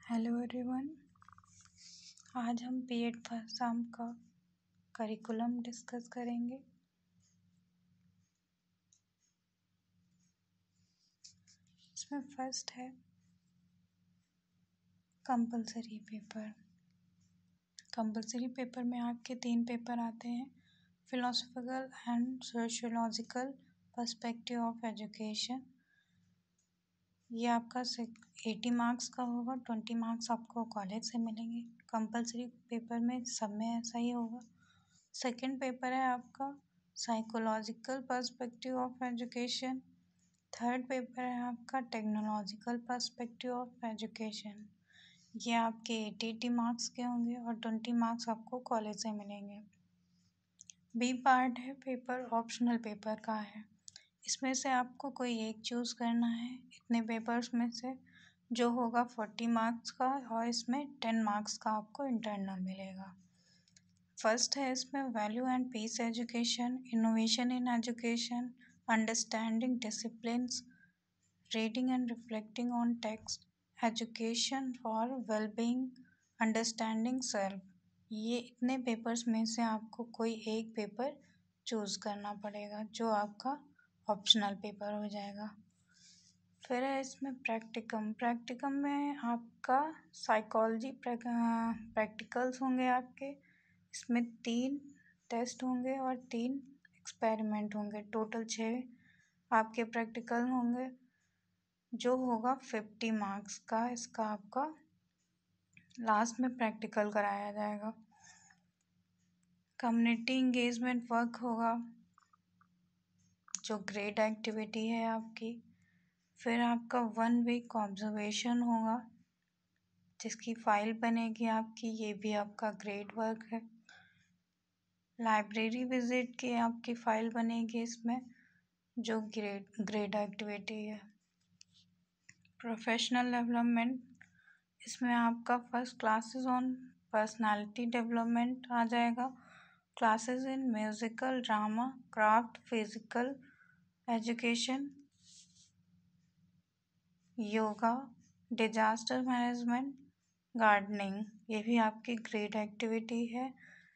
Hello everyone. आज हम B Ed first term का करिकुलम डिस्कस करेंगे। इसमें फर्स्ट है कंपलसरी पेपर। कंपलसरी पेपर में आपके 3 पेपर आते हैं, philosophical and sociological perspective of education. ये आपका 80 मार्क्स का होगा, 20 मार्क्स आपको कॉलेज से मिलेंगे। कंपलसरी पेपर में सब में ऐसा ही होगा। सेकंड पेपर है आपका psychological perspective of education. Third paper है आपका टेक्नोलॉजिकल पर्सपेक्टिव ऑफ एजुकेशन। ये आपके 80 मार्क्स के होंगे और 20 मार्क्स आपको कॉलेज से मिलेंगे। बी पार्ट है पेपर ऑप्शनल पेपर का है। इसमें से आपको कोई एक चूज़ करना है इतने पेपर्स में से, जो होगा 40 मार्क्स का, और इसमें 10 मार्क्स का आपको इंटरनल मिलेगा। फर्स्ट है इसमें value and peace education, innovation in education, understanding disciplines, reading and reflecting on text, education for wellbeing, understanding self. ये इतने पेपर्स में से आपको कोई एक पेपर चूज़ करना पड़ेगा, जो आपका ऑप्शनल पेपर हो जाएगा। फिर है इसमें प्रैक्टिकम में आपका साइकोलॉजी प्रैक्टिकल्स होंगे आपके। इसमें 3 टेस्ट होंगे और 3 एक्सपेरिमेंट होंगे। टोटल 6 आपके प्रैक्टिकल होंगे, जो होगा 50 मार्क्स का। इसका आपका लास्ट में प्रैक्टिकल कराया जाएगा। कम्युनिटी इंगेजमेंट वर्क होगा, जो ग्रेड एक्टिविटी है आपकी। फिर आपका 1 वीक ऑब्जर्वेशन होगा, जिसकी फाइल बनेगी आपकी। ये भी आपका ग्रेड वर्क है। लाइब्रेरी विजिट की आपकी फ़ाइल बनेगी इसमें, जो ग्रेड एक्टिविटी है। प्रोफेशनल डेवलपमेंट, इसमें आपका first classes on personality development आ जाएगा। Classes in musical, drama, craft, physical education, yoga, disaster management, gardening, ये भी आपकी ग्रेड एक्टिविटी है।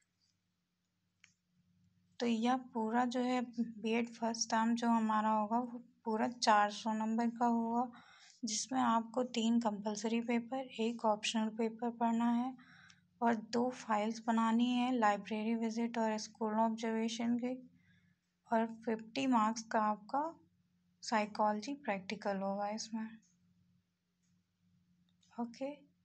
तो यह पूरा जो है बीएड फर्स्ट टर्म जो हमारा होगा वो पूरा 400 नंबर का होगा, जिसमें आपको 3 कंपलसरी पेपर, 1 ऑप्शनल पेपर पढ़ना है और 2 फाइल्स बनानी है, लाइब्रेरी विजिट और स्कूल ऑब्जर्वेशन की। और 50 मार्क्स का आपका साइकोलॉजी प्रैक्टिकल होगा इसमें। ओके।